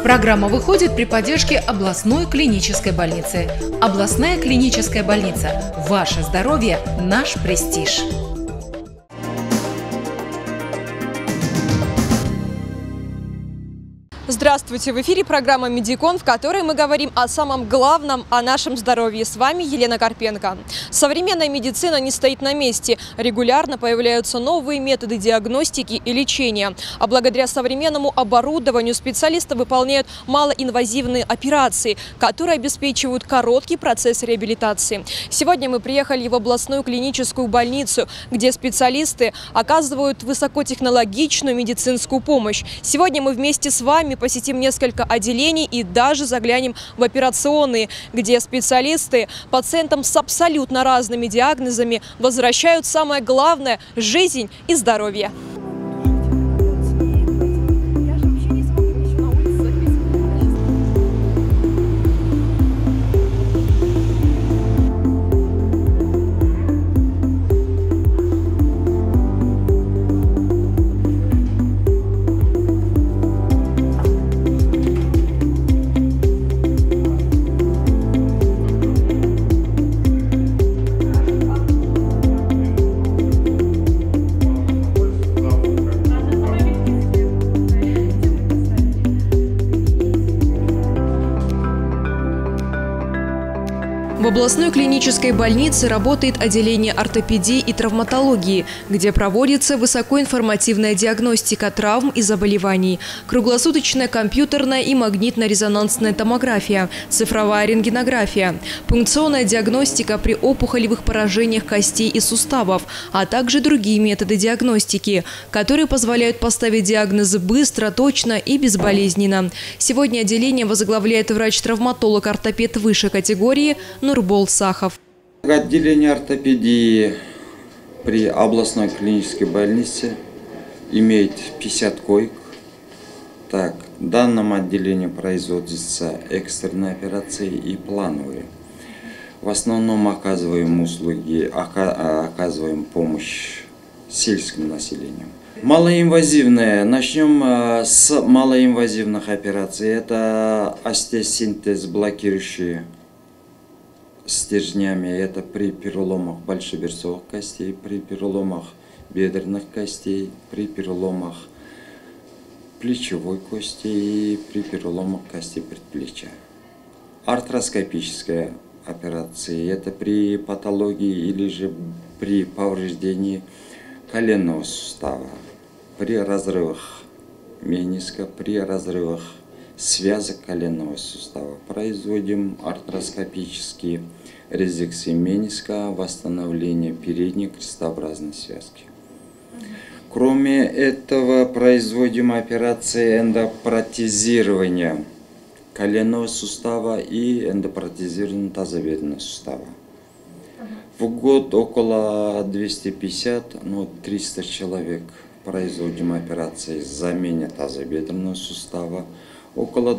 Программа выходит при поддержке областной клинической больницы. Областная клиническая больница. Ваше здоровье – наш престиж. Здравствуйте! В эфире программа «Медикон», в которой мы говорим о самом главном, о нашем здоровье. С вами Елена Карпенко. Современная медицина не стоит на месте. Регулярно появляются новые методы диагностики и лечения. А благодаря современному оборудованию специалисты выполняют малоинвазивные операции, которые обеспечивают короткий процесс реабилитации. Сегодня мы приехали в областную клиническую больницу, где специалисты оказывают высокотехнологичную медицинскую помощь. Сегодня мы вместе с вами посетим несколько отделений и даже заглянем в операционные, где специалисты пациентам с абсолютно разными диагнозами возвращают самое главное – жизнь и здоровье. В областной клинической больнице работает отделение ортопедии и травматологии, где проводится высокоинформативная диагностика травм и заболеваний, круглосуточная компьютерная и магнитно-резонансная томография, цифровая рентгенография, пункционная диагностика при опухолевых поражениях костей и суставов, а также другие методы диагностики, которые позволяют поставить диагнозы быстро, точно и безболезненно. Сегодня отделение возглавляет врач-травматолог-ортопед высшей категории Нурбол Сахов. Отделение ортопедии при областной клинической больнице имеет 50 коек. В данном отделении производятся экстренные операции и плановые. В основном оказываем услуги, оказываем помощь сельскому населению. Малоинвазивные. Начнем с малоинвазивных операций. Это остеосинтез блокирующие стержнями. Это при переломах большеберцовых костей, при переломах бедренных костей, при переломах плечевой кости и при переломах костей предплечья. Артроскопическая операция. Это при патологии или же при повреждении коленного сустава, при разрывах мениска, при разрывах связок коленного сустава. Производим артроскопические резекции мениска, восстановление передней крестообразной связки. Кроме этого, производим операции эндопротезирования коленного сустава и эндопротезирования тазобедренного сустава. В год около 250-300 человек производим операции замены тазобедренного сустава. Около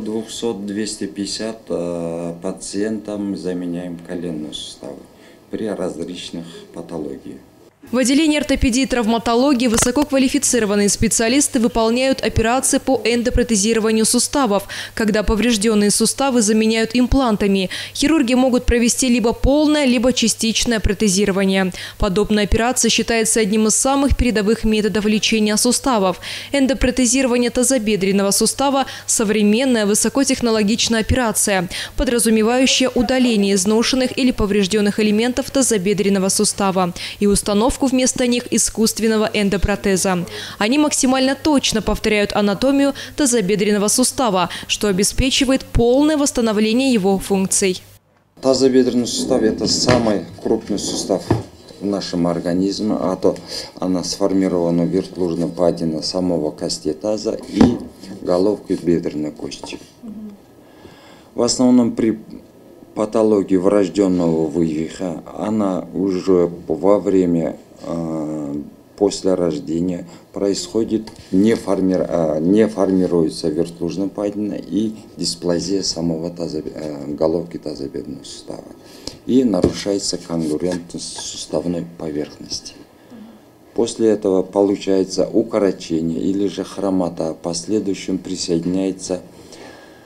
200-250 пациентам заменяем коленные суставы при различных патологиях. В отделении ортопедии и травматологии высококвалифицированные специалисты выполняют операции по эндопротезированию суставов, когда поврежденные суставы заменяют имплантами. Хирурги могут провести либо полное, либо частичное протезирование. Подобная операция считается одним из самых передовых методов лечения суставов. Эндопротезирование тазобедренного сустава – современная высокотехнологичная операция, подразумевающая удаление изношенных или поврежденных элементов тазобедренного сустава и установку вместо них искусственного эндопротеза. Они максимально точно повторяют анатомию тазобедренного сустава, что обеспечивает полное восстановление его функций. Тазобедренный сустав – это самый крупный сустав в нашем организме, а то она сформирована вертлужной падиной самого кости таза и головки бедренной кости. В основном при патологии врожденного вывиха она уже во время после рождения происходит, не формируется вертлужная падина и дисплазия самого головки тазобедренного сустава. И нарушается конгруентность суставной поверхности. После этого получается укорочение или же хромота. В последующем присоединяется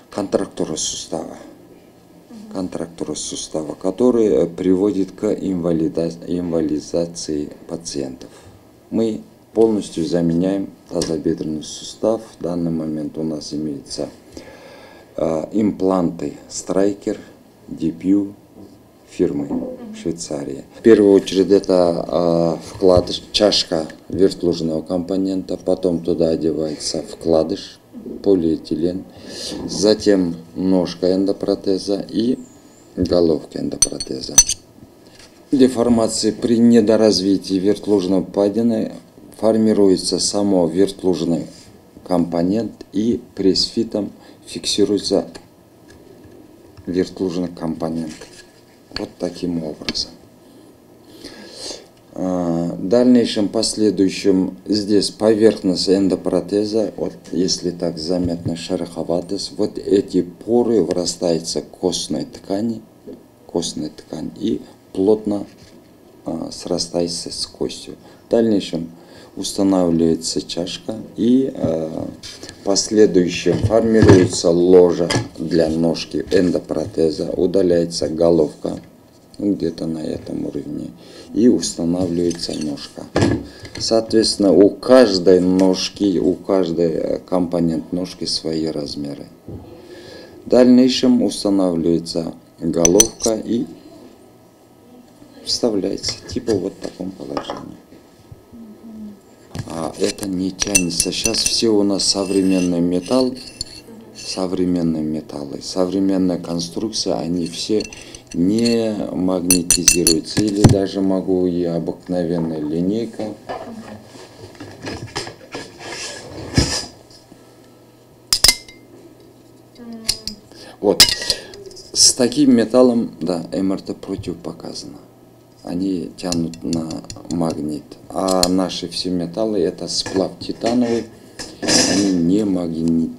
контрактура сустава, который приводит к инвалидизации пациентов. Мы полностью заменяем тазобедренный сустав. В данный момент у нас имеются импланты Stryker, DePuy фирмы в Швейцарии. В первую очередь это вкладыш, чашка вертлужного компонента, потом туда одевается вкладыш, полиэтилен, затем ножка эндопротеза и головка эндопротеза. Деформации при недоразвитии вертлужной впадины формируется само вертлужный компонент и пресс-фитом фиксируется вертлужный компонент. Вот таким образом. В дальнейшем, последующем, здесь поверхность эндопротеза, вот если так заметна шероховатость, вот эти поры врастаются к костной ткани и плотно срастается с костью. В дальнейшем устанавливается чашка и последующем формируется ложа для ножки эндопротеза, удаляется головка где-то на этом уровне и устанавливается ножка. Соответственно, у каждой ножки, у каждой компонент ножки свои размеры. В дальнейшем устанавливается головка и вставляется типа вот в таком положении. А это не тянется. Сейчас все у нас современный металл, современные металлы, современная конструкция, они все не магнетизируются. Или даже могу и обыкновенная линейка. Вот. С таким металлом, да, МРТ противопоказано. Они тянут на магнит. А наши все металлы, это сплав титановый, они не магнит.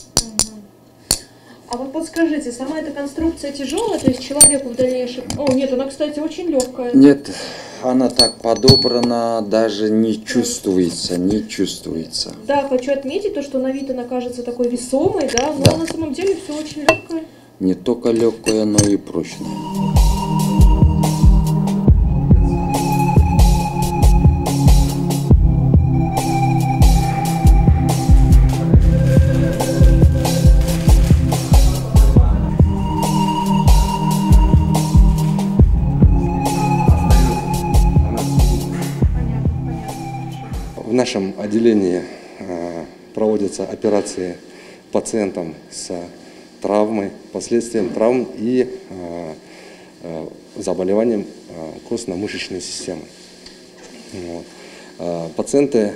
А вот подскажите, сама эта конструкция тяжелая, то есть человеку в дальнейшем... О, нет, она, кстати, очень легкая. Нет, она так подобрана, даже не чувствуется, не чувствуется. Да, хочу отметить то, что на вид она кажется такой весомой, да, но Да. на самом деле все очень легкое. Не только легкая, но и прочная. В нашем отделении проводятся операции пациентам с травмой, последствием травм и заболеванием костно-мышечной системы. Вот. Пациенты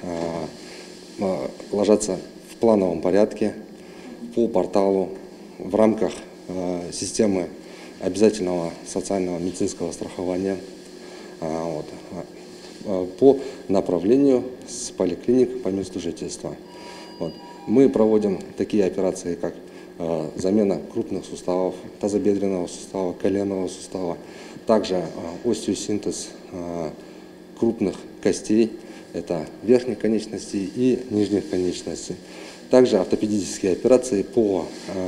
ложатся в плановом порядке по порталу в рамках системы обязательного социального медицинского страхования. Вот. По направлению с поликлиник по месту жительства. Вот. Мы проводим такие операции, как замена крупных суставов, тазобедренного сустава, коленного сустава, также остеосинтез крупных костей, это верхних конечностей и нижних конечностей. Также ортопедические операции по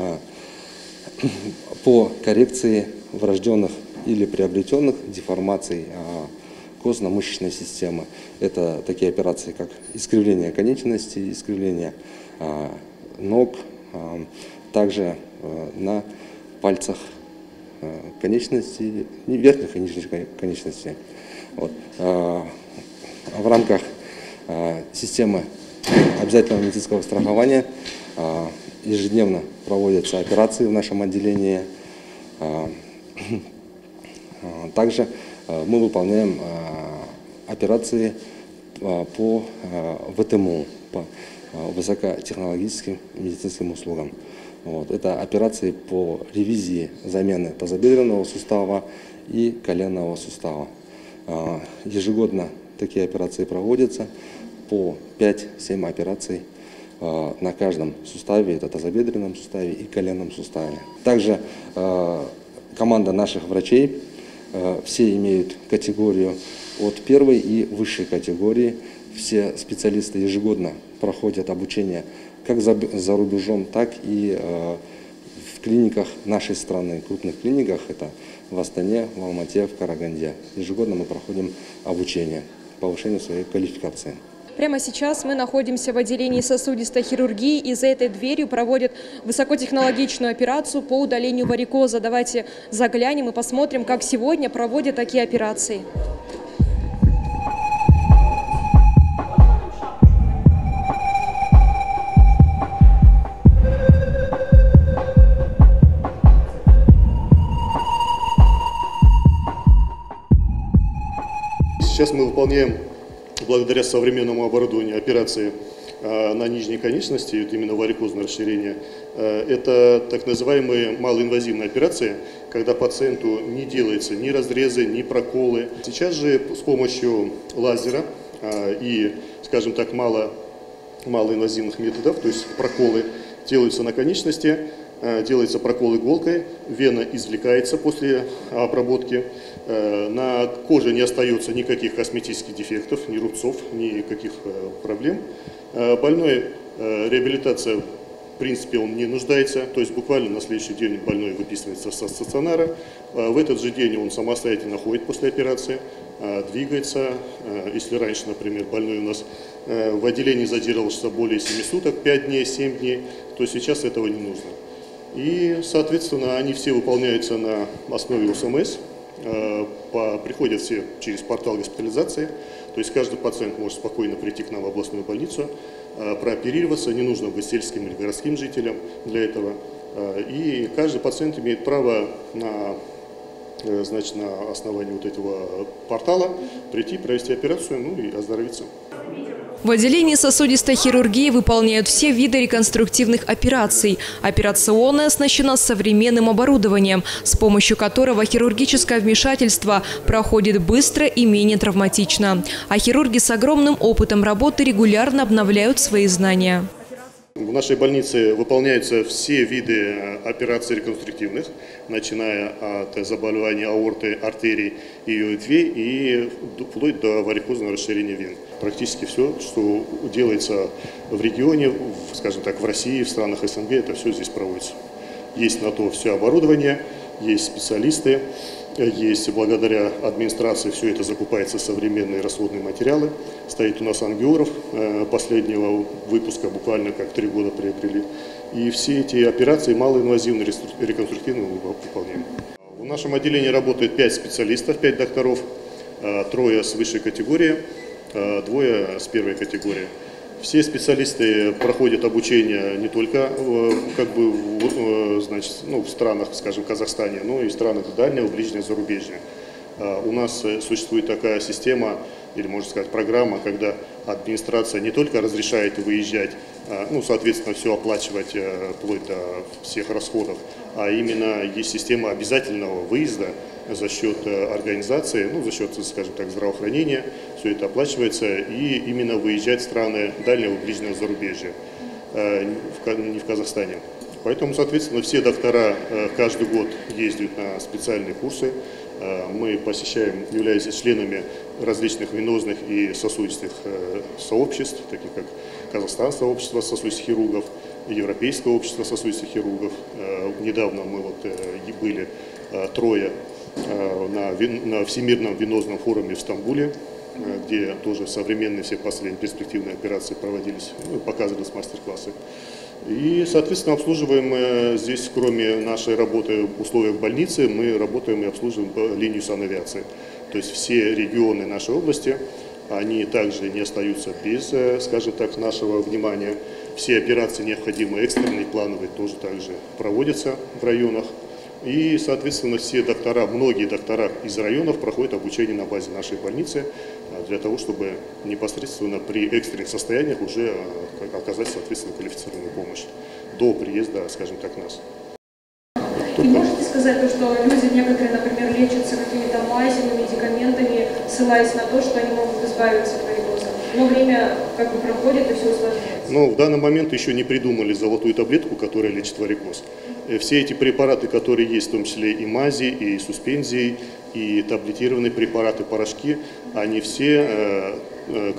коррекции врожденных или приобретенных деформаций костно-мышечной системы. Это такие операции, как искривление конечностей, искривление ног, также на пальцах конечностей, верхних и нижних конечностей. Вот. В рамках системы обязательного медицинского страхования ежедневно проводятся операции в нашем отделении. Также мы выполняем операции по ВТМУ, по высокотехнологическим медицинским услугам. Вот. Это операции по ревизии замены тазобедренного сустава и коленного сустава. Ежегодно такие операции проводятся по 5-7 операций на каждом суставе, это тазобедренном суставе и коленном суставе. Также команда наших врачей, все имеют категорию от первой и высшей категории. Все специалисты ежегодно проходят обучение как за рубежом, так и клиниках нашей страны, крупных клиниках, это в Астане, в Алмате, в Караганде. Ежегодно мы проходим обучение, повышение своей квалификации. Прямо сейчас мы находимся в отделении сосудистой хирургии, и за этой дверью проводят высокотехнологичную операцию по удалению варикоза. Давайте заглянем и посмотрим, как сегодня проводят такие операции. Сейчас мы выполняем, благодаря современному оборудованию, операции на нижней конечности, это именно варикозное расширение. Это так называемые малоинвазивные операции, когда пациенту не делается ни разрезы, ни проколы. Сейчас же с помощью лазера и, скажем так, малоинвазивных методов, то есть проколы, делаются на конечности, делается прокол иголкой, вена извлекается после обработки, на коже не остается никаких косметических дефектов, ни рубцов, никаких проблем. Больной реабилитация, в принципе, он не нуждается, то есть буквально на следующий день больной выписывается со стационара, в этот же день он самостоятельно ходит после операции, двигается. Если раньше, например, больной у нас в отделении задерживался более 7 суток, 5 дней, 7 дней, то сейчас этого не нужно. И, соответственно, они все выполняются на основе УСМС, приходят все через портал госпитализации, то есть каждый пациент может спокойно прийти к нам в областную больницу, прооперироваться, не нужно быть сельским или городским жителям для этого. И каждый пациент имеет право на основании вот этого портала прийти, провести операцию, ну и оздоровиться. В отделении сосудистой хирургии выполняют все виды реконструктивных операций. Операционная оснащена современным оборудованием, с помощью которого хирургическое вмешательство проходит быстро и менее травматично. А хирурги с огромным опытом работы регулярно обновляют свои знания. В нашей больнице выполняются все виды операций реконструктивных, начиная от заболеваний аорты, артерий и ее ветвей и вплоть до варикозного расширения вен. Практически все, что делается в регионе, скажем так, в России, в странах СНГ, это все здесь проводится. Есть на то все оборудование, есть специалисты, есть благодаря администрации все это закупается современные расходные материалы. Стоит у нас ангиограф последнего выпуска, буквально как 3 года приобрели. И все эти операции малоинвазивные, реконструктивные мы выполняем. В нашем отделении работает 5 специалистов, 5 докторов, 3 с высшей категории, 2 с первой категории. Все специалисты проходят обучение не только в странах, скажем, Казахстане, но и в странах дальнего, ближнего зарубежья. У нас существует такая система, или можно сказать программа, когда администрация не только разрешает выезжать, соответственно, все оплачивать вплоть до всех расходов, а именно есть система обязательного выезда за счет организации, за счет, скажем так, здравоохранения, все это оплачивается, и именно выезжать в страны дальнего, ближнего зарубежья, не в Казахстане. Поэтому, соответственно, все доктора каждый год ездят на специальные курсы. Мы посещаем, являемся членами различных венозных и сосудистых сообществ, таких как Казахстанское общество сосудистых хирургов, Европейское общество сосудистых хирургов. Недавно мы были 3 на Всемирном венозном форуме в Стамбуле, где тоже современные все последние перспективные операции проводились, показывались мастер-классы. И, соответственно, обслуживаем здесь, кроме нашей работы в условиях больницы, мы работаем и обслуживаем по линию санавиации. То есть все регионы нашей области, они также не остаются без, скажем так, нашего внимания. Все операции необходимые, экстренные, плановые, тоже также проводятся в районах. И, соответственно, все доктора, многие доктора из районов проходят обучение на базе нашей больницы для того, чтобы непосредственно при экстренных состояниях уже оказать, соответственно, квалифицированную помощь до приезда, скажем так, нас. И можете сказать, что люди некоторые, например, лечатся какими-то мазями, медикаментами, ссылаясь на то, что они могут избавиться от варикоза? Но время проходит и все усложняется. В данный момент еще не придумали золотую таблетку, которая лечит варикоз. Все эти препараты, которые есть, в том числе и мази, и суспензии, и таблетированные препараты, порошки, они все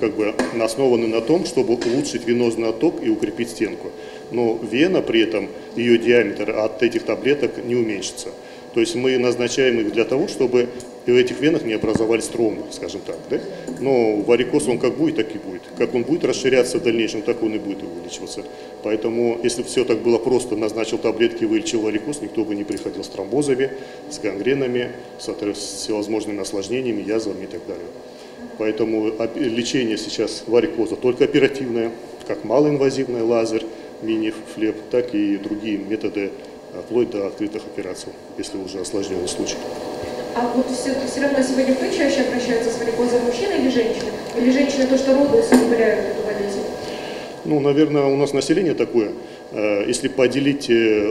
основаны на том, чтобы улучшить венозный отток и укрепить стенку. Но вена при этом ее диаметр от этих таблеток не уменьшится. То есть мы назначаем их для того, чтобы в этих венах не образовались тромбы, скажем так. Да? Но варикоз он как будет, так и будет. Как он будет расширяться в дальнейшем, так он и будет увеличиваться. Поэтому, если все так было просто, назначил таблетки, вылечил варикоз, никто бы не приходил с тромбозами, с гангренами, с всевозможными осложнениями, язвами и так далее. Поэтому лечение сейчас варикоза только оперативное, как малоинвазивное, лазер, мини-флеп, так и другие методы, вплоть до открытых операций, если уже осложненный случай. А вот все равно сегодня кто чаще обращается с варикозом, мужчина или женщина? Или женщины то, что роды усугубляют эту болезнь? Ну, наверное, у нас население такое. Если поделить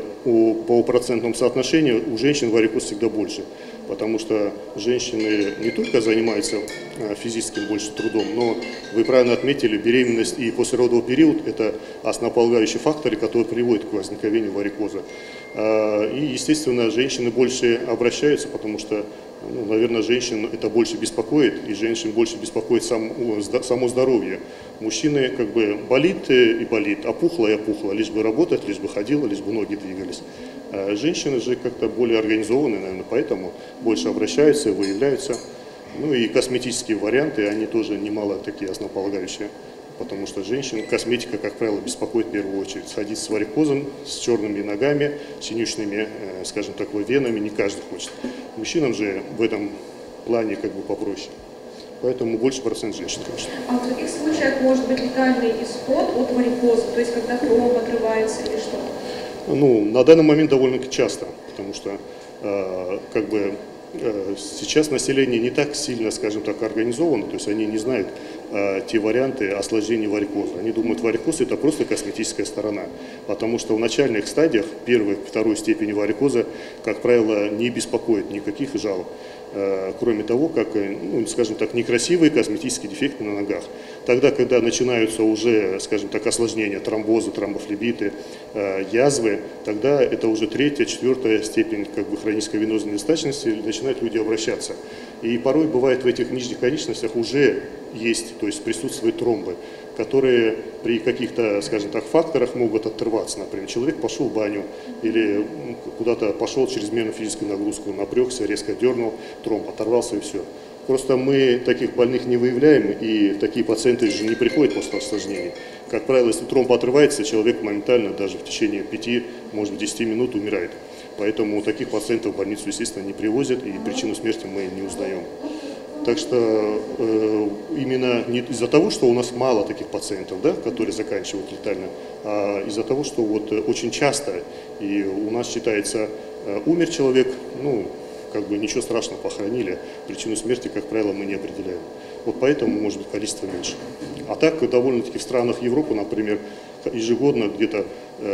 по процентному соотношению, у женщин варикоз всегда больше. Потому что женщины не только занимаются физическим больше трудом, но, вы правильно отметили, беременность и послеродовый период – это основополагающие факторы, которые приводят к возникновению варикоза. И, естественно, женщины больше обращаются, потому что, ну, наверное, женщин это больше беспокоит, и женщин больше беспокоит само здоровье. Мужчины как бы болит и болит, опухло и опухло, лишь бы работать, лишь бы ходила, лишь бы ноги двигались. А женщины же как-то более организованы, наверное, поэтому больше обращаются, выявляются. Ну и косметические варианты, они тоже немало такие основополагающие. Потому что женщин косметика, как правило, беспокоит в первую очередь. Сходить с варикозом, с черными ногами, синюшными, скажем так, венами не каждый хочет. Мужчинам же в этом плане как бы попроще. Поэтому больше процент женщин, конечно. А в каких случаях может быть летальный исход от варикоза? То есть когда тромб отрывается или что? Ну, на данный момент довольно-таки часто, потому что как бы сейчас население не так сильно, скажем так, организовано, то есть они не знают те варианты осложнений варикоза. Они думают, варикоз это просто косметическая сторона, потому что в начальных стадиях, первой, второй степени варикоза, как правило, не беспокоит никаких жалоб, кроме того, как, ну, скажем так, некрасивые косметические дефекты на ногах. Тогда, когда начинаются уже, скажем так, осложнения, тромбозы, тромбофлебиты, язвы, тогда это уже третья, четвертая степень как бы хронической венозной недостаточности, начинают люди обращаться. И порой бывает в этих нижних конечностях уже есть, то есть присутствуют тромбы, которые при каких-то, скажем так, факторах могут отрываться. Например, человек пошел в баню или куда-то пошел чрезмерную физическую нагрузку, напрягся, резко дернул, тромб оторвался и все. Просто мы таких больных не выявляем, и такие пациенты же не приходят после осложнений. Как правило, если тромб отрывается, человек моментально, даже в течение 5, может быть, 10 минут умирает. Поэтому таких пациентов в больницу, естественно, не привозят, и причину смерти мы не узнаем. Так что именно не из-за того, что у нас мало таких пациентов, да, которые заканчивают летально, а из-за того, что вот очень часто, и у нас считается, умер человек, ну, как бы ничего страшного, похоронили, причину смерти, как правило, мы не определяем. Вот поэтому, может быть, количество меньше. А так, довольно-таки в странах Европы, например, ежегодно где-то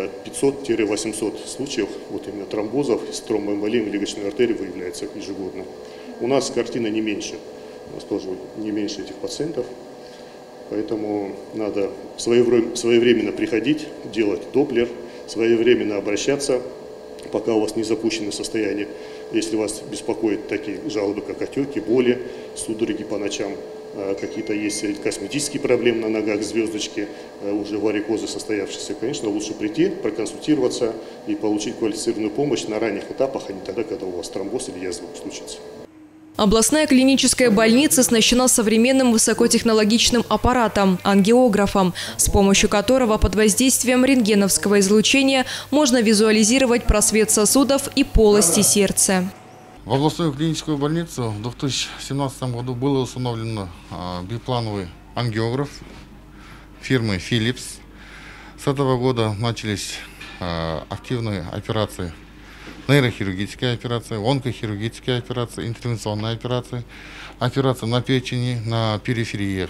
500-800 случаев вот именно тромбозов с тромбоэмболией легочной артерии выявляется ежегодно. У нас картина не меньше, у нас тоже не меньше этих пациентов, поэтому надо своевременно приходить, делать доплер, своевременно обращаться, пока у вас не запущено состояние. Если вас беспокоят такие жалобы, как отеки, боли, судороги по ночам, какие-то есть косметические проблемы на ногах, звездочки, уже варикозы состоявшиеся, конечно, лучше прийти, проконсультироваться и получить квалифицированную помощь на ранних этапах, а не тогда, когда у вас тромбоз или язва случится. Областная клиническая больница оснащена современным высокотехнологичным аппаратом – ангиографом, с помощью которого под воздействием рентгеновского излучения можно визуализировать просвет сосудов и полости сердца. В областную клиническую больницу в 2017 году было установлено биплановый ангиограф фирмы Philips. С этого года начались активные операции. Нейрохирургические операции, онкохирургические операции, интервенционные операции, операции на печени, на перифериях.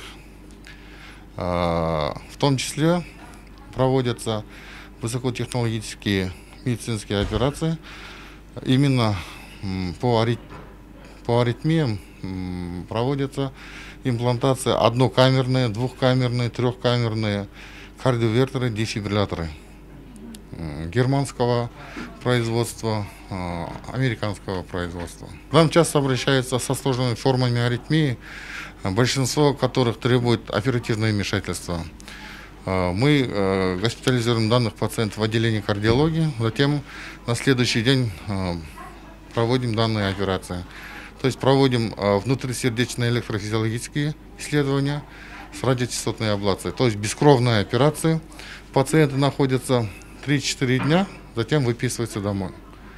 В том числе проводятся высокотехнологические медицинские операции. Именно по аритмиям проводятся имплантация однокамерные, двухкамерные, трехкамерные кардиовертеры, дефибрилляторы германского производства, американского производства. К нам часто обращаются со сложными формами аритмии, большинство которых требует оперативного вмешательства. Мы госпитализируем данных пациентов в отделении кардиологии, затем на следующий день проводим данные операции. То есть проводим внутрисердечные электрофизиологические исследования с радиочастотной аблацией. То есть бескровная операция. Пациенты находятся 3-4 дня, затем выписываются домой.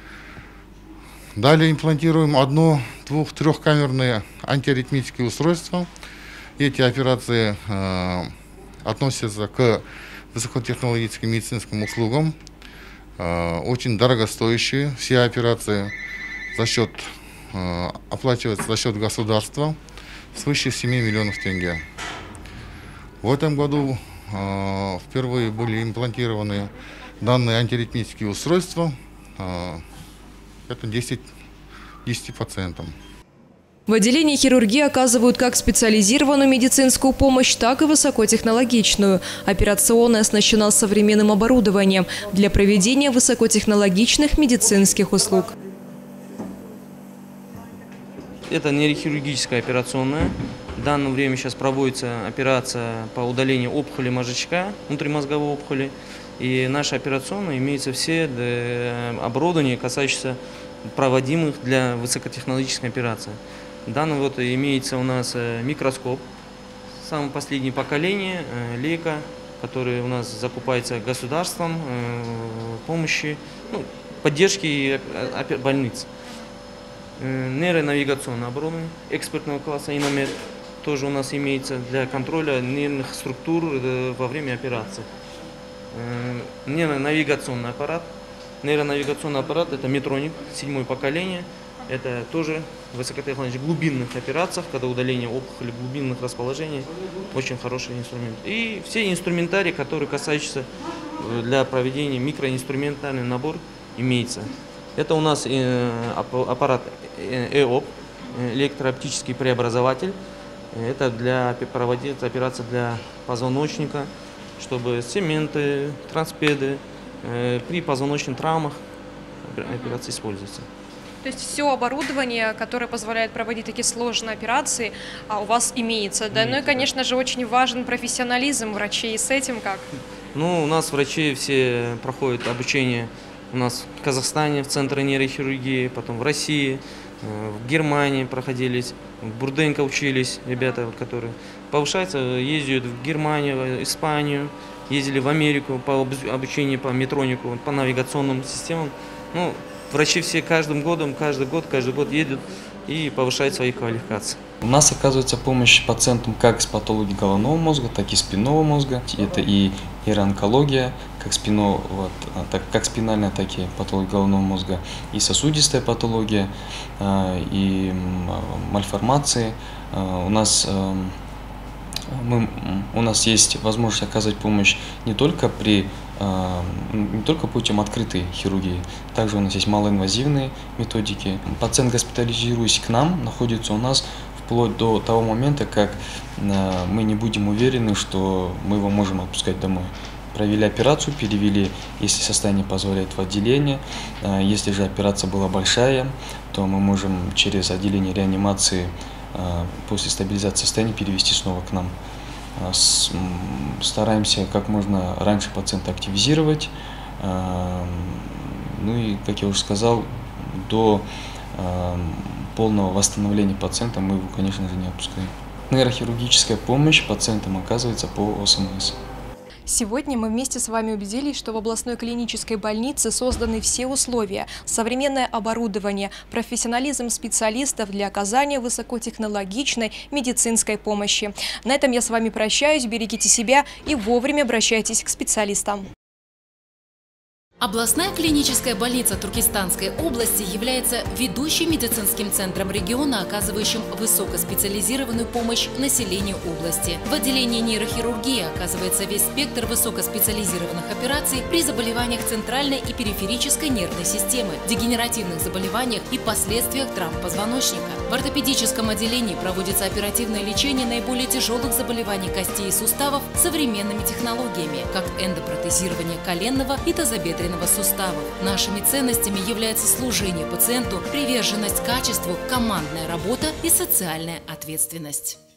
Далее имплантируем 1-, 2-, 3-камерные антиаритмические устройства. Эти операции относятся к высокотехнологическим медицинским услугам, очень дорогостоящие. Все операции оплачиваются за счет государства, свыше 7 миллионов тенге. В этом году впервые были имплантированы данные антиаритмические устройства. Это 10 пациентам. В отделении хирургии оказывают как специализированную медицинскую помощь, так и высокотехнологичную. Операционная оснащена современным оборудованием для проведения высокотехнологичных медицинских услуг. Это нейрохирургическая операционная. В данное время сейчас проводится операция по удалению опухоли мозжечка, внутримозговой опухоли. И наша операционная имеется все оборудование, касающееся проводимых для высокотехнологической операции. Данный вот имеется у нас микроскоп, самое последнее поколение, Leica, который у нас закупается государством, помощи, поддержки больниц. Нейронавигационное оборудование экспертного класса «Иномед» тоже у нас имеется для контроля нервных структур во время операции. Нейронавигационный аппарат. Нейронавигационный аппарат – это Medtronic, 7-е поколение. Это тоже высокотехнологичных глубинных операциях, когда удаление опухоли глубинных расположений. Очень хороший инструмент. И все инструментарии, которые касаются для проведения микроинструментальный набор, имеется. Это у нас аппарат ЭОП, электрооптический преобразователь. Это для проводить операции для позвоночника, чтобы цементы, транспеды при позвоночных травмах операции используются. То есть все оборудование, которое позволяет проводить такие сложные операции, у вас имеется, да? Ну и, конечно же, очень важен профессионализм врачей. С этим как? У нас врачи все проходят обучение у нас в Казахстане, в Центре нейрохирургии, потом в России, в Германии проходились, в Бурденко учились ребята, которые повышаются, ездят в Германию, в Испанию, ездили в Америку по обучению по Медтронику, по навигационным системам. Врачи все каждый год едут и повышают свои квалификации. У нас оказывается помощь пациентам как с патологией головного мозга, так и спинного мозга. Это и нейроонкология, как спинальная, так и патология головного мозга, и сосудистая патология, и мальформации. У нас есть возможность оказывать помощь не только путем открытой хирургии, также у нас есть малоинвазивные методики. Пациент, госпитализируясь к нам, находится у нас вплоть до того момента, как мы не будем уверены, что мы его можем отпускать домой. Провели операцию, перевели, если состояние позволяет, в отделение. Если же операция была большая, то мы можем через отделение реанимации после стабилизации состояния перевести снова к нам. Стараемся как можно раньше пациента активизировать. И, как я уже сказал, до полного восстановления пациента мы его, конечно же, не отпускаем. Нейрохирургическая помощь пациентам оказывается по ОСМС. Сегодня мы вместе с вами убедились, что в областной клинической больнице созданы все условия, современное оборудование, профессионализм специалистов для оказания высокотехнологичной медицинской помощи. На этом я с вами прощаюсь, берегите себя и вовремя обращайтесь к специалистам. Областная клиническая больница Туркестанской области является ведущим медицинским центром региона, оказывающим высокоспециализированную помощь населению области. В отделении нейрохирургии оказывается весь спектр высокоспециализированных операций при заболеваниях центральной и периферической нервной системы, дегенеративных заболеваниях и последствиях травм позвоночника. В ортопедическом отделении проводится оперативное лечение наиболее тяжелых заболеваний костей и суставов современными технологиями, как эндопротезирование коленного и тазобедренного суставов. Нашими ценностями является служение пациенту, приверженность качеству, командная работа и социальная ответственность.